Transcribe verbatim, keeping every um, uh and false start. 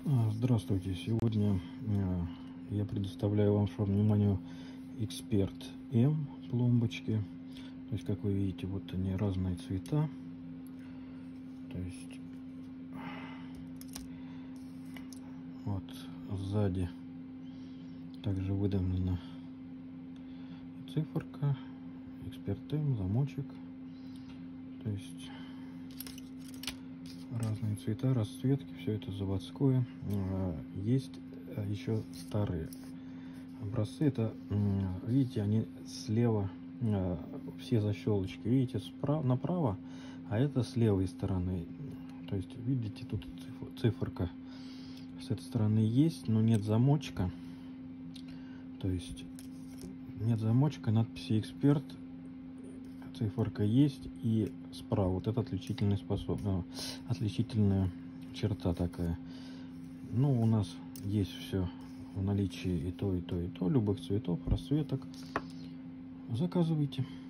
А, Здравствуйте! Сегодня э, я предоставляю вам вашему вниманию Эксперт М пломбочки. То есть, как вы видите, вот они разные цвета. То есть, вот сзади также выдавлена циферка, Эксперт М, замочек. То есть, разные цвета, расцветки, все это заводское. Есть еще старые образцы. Это, видите, они слева, все защелочки, видите, справа направо, а это с левой стороны. То есть, видите, тут циферка с этой стороны есть, но нет замочка. То есть, нет замочка, надписи «Эксперт», циферка есть, и справа вот это отличительная способ... отличительная черта такая. Ну, у нас есть все в наличии, и то, и то, и то, любых цветов, расцветок. Заказывайте.